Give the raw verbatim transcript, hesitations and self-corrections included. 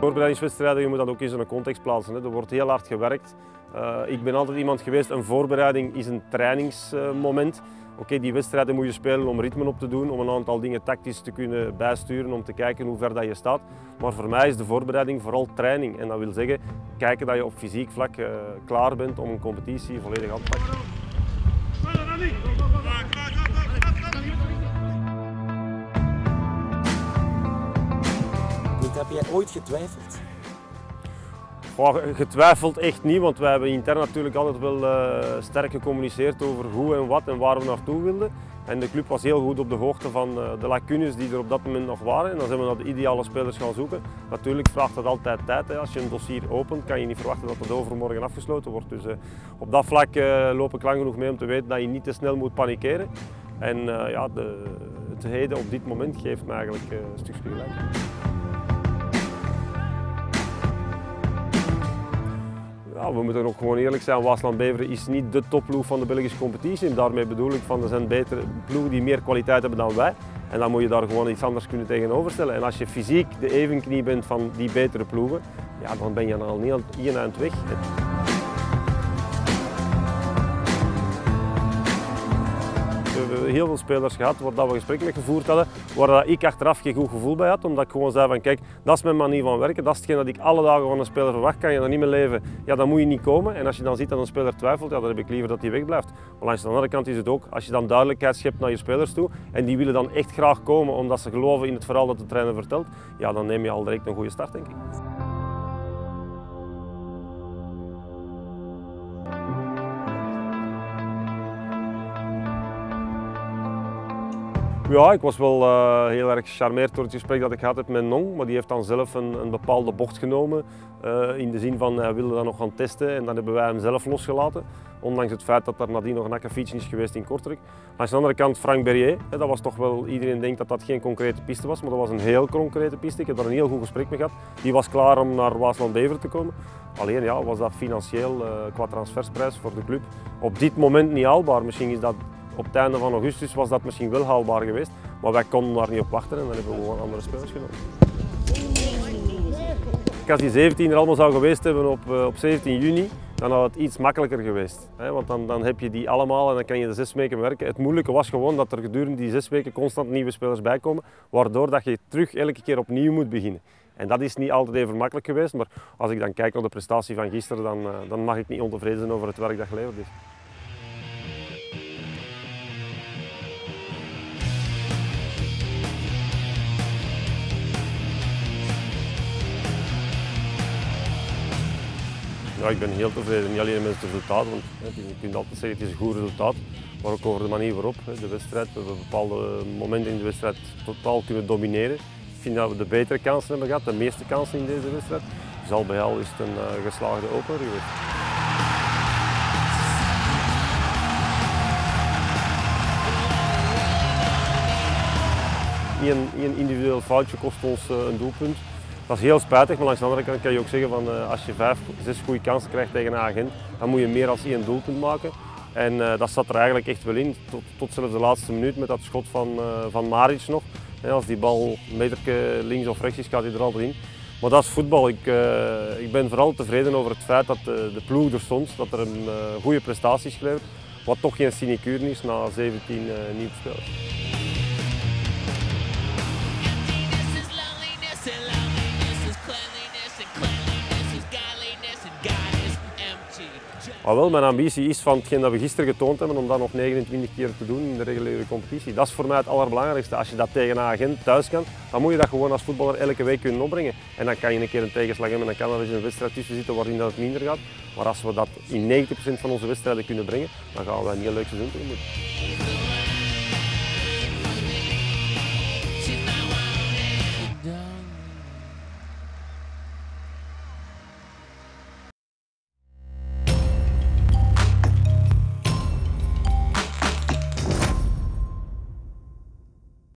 Voorbereidingswedstrijden, je moet dat ook in zo'n context plaatsen. Hè. Er wordt heel hard gewerkt. Uh, ik ben altijd iemand geweest, een voorbereiding is een trainingsmoment. Oké, okay, die wedstrijden moet je spelen om ritme op te doen, om een aantal dingen tactisch te kunnen bijsturen, om te kijken hoe ver dat je staat. Maar voor mij is de voorbereiding vooral training. En dat wil zeggen, kijken dat je op fysiek vlak uh, klaar bent om een competitie volledig aan te pakken. Heb jij ooit getwijfeld? Goh, getwijfeld echt niet, want wij hebben intern natuurlijk altijd wel uh, sterk gecommuniceerd over hoe en wat en waar we naartoe wilden. En de club was heel goed op de hoogte van uh, de lacunes die er op dat moment nog waren. En dan zijn we naar de ideale spelers gaan zoeken. Natuurlijk vraagt dat altijd tijd. Hè. Als je een dossier opent, kan je niet verwachten dat het overmorgen afgesloten wordt. Dus uh, op dat vlak uh, loop ik lang genoeg mee om te weten dat je niet te snel moet panikeren. En uh, ja, de, het heden op dit moment geeft me eigenlijk uh, een stukje gelijk. Ja, we moeten ook gewoon eerlijk zijn, Waasland-Beveren is niet de topploeg van de Belgische competitie. En daarmee bedoel ik van er zijn betere ploegen die meer kwaliteit hebben dan wij. En dan moet je daar gewoon iets anders kunnen tegenoverstellen. En als je fysiek de evenknie bent van die betere ploegen, ja, dan ben je dan al niet aan het weg. We hebben heel veel spelers gehad waar we gesprekken mee gevoerd hadden, waar ik achteraf geen goed gevoel bij had, omdat ik gewoon zei van kijk, dat is mijn manier van werken, dat is hetgeen dat ik alle dagen van een speler verwacht, kan je dan niet meer leven, ja dan moet je niet komen. En als je dan ziet dat een speler twijfelt, ja, dan heb ik liever dat hij wegblijft. Maar langs de andere kant is het ook, als je dan duidelijkheid schept naar je spelers toe en die willen dan echt graag komen omdat ze geloven in het verhaal dat de trainer vertelt, ja dan neem je al direct een goede start, denk ik. Ja, ik was wel uh, heel erg gecharmeerd door het gesprek dat ik had heb met Nong, maar die heeft dan zelf een, een bepaalde bocht genomen. Uh, in de zin van hij wilde dat nog gaan testen en dan hebben wij hem zelf losgelaten. Ondanks het feit dat er nadien nog een akkefiets is geweest in Kortrijk. Langs de andere kant Frank Berrier, hè, dat was toch wel, iedereen denkt dat dat geen concrete piste was, maar dat was een heel concrete piste. Ik heb daar een heel goed gesprek mee gehad. Die was klaar om naar Waasland-Beveren te komen. Alleen ja, was dat financieel uh, qua transfersprijs voor de club op dit moment niet haalbaar. Misschien is dat op het einde van augustus was dat misschien wel haalbaar geweest, maar wij konden daar niet op wachten en dan hebben we gewoon andere spelers genomen. Als die zeventien er allemaal zou geweest hebben op, op zeventien juni, dan had het iets makkelijker geweest. Hè? Want dan, dan heb je die allemaal en dan kan je de zes weken werken. Het moeilijke was gewoon dat er gedurende die zes weken constant nieuwe spelers bijkomen, waardoor dat je terug elke keer opnieuw moet beginnen. En dat is niet altijd even makkelijk geweest, maar als ik dan kijk naar de prestatie van gisteren, dan, dan mag ik niet ontevreden zijn over het werk dat geleverd is. Ja, ik ben heel tevreden, niet alleen met het resultaat, want je kunt altijd zeggen het is een goed resultaat, maar ook over de manier waarop. De wedstrijd, we hebben bepaalde momenten in de wedstrijd totaal kunnen domineren. Ik vind dat we de betere kansen hebben gehad, de meeste kansen in deze wedstrijd. Dus al bij al is het een uh, geslaagde opener geweest. Eén individueel foutje kost ons uh, een doelpunt. Dat is heel spijtig, maar langs de andere kant kan je ook zeggen van uh, als je vijf, zes goede kansen krijgt tegen een agent, dan moet je meer dan één doelpunt maken. En uh, dat zat er eigenlijk echt wel in, tot, tot zelfs de laatste minuut met dat schot van, uh, van Maric nog. Ja, als die bal een meterke links of rechts is, gaat hij er altijd in. Maar dat is voetbal. Ik, uh, ik ben vooral tevreden over het feit dat uh, de ploeg er stond, dat er een uh, goede prestaties geleverd, wat toch geen sinecure is na zeventien uh, nieuwe spelers. Maar wel, mijn ambitie is van hetgeen dat we gisteren getoond hebben, om dat nog negenentwintig keer te doen in de reguliere competitie. Dat is voor mij het allerbelangrijkste. Als je dat tegen een agent thuis kan, dan moet je dat gewoon als voetballer elke week kunnen opbrengen. En dan kan je een keer een tegenslag hebben en dan kan er eens een wedstrijd tussen zitten waarin dat het minder gaat. Maar als we dat in negentig procent van onze wedstrijden kunnen brengen, dan gaan we een heel leuk seizoen tegemoet.